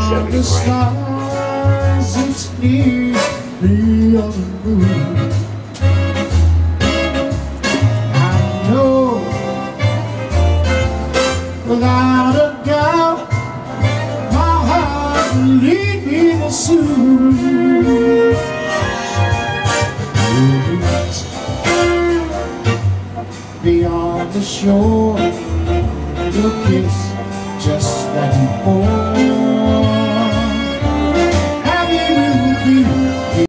beyond the stars, it's near beyond the moon. I know without a doubt my heart will lead me to soon. Beyond the shore, your kiss just like before.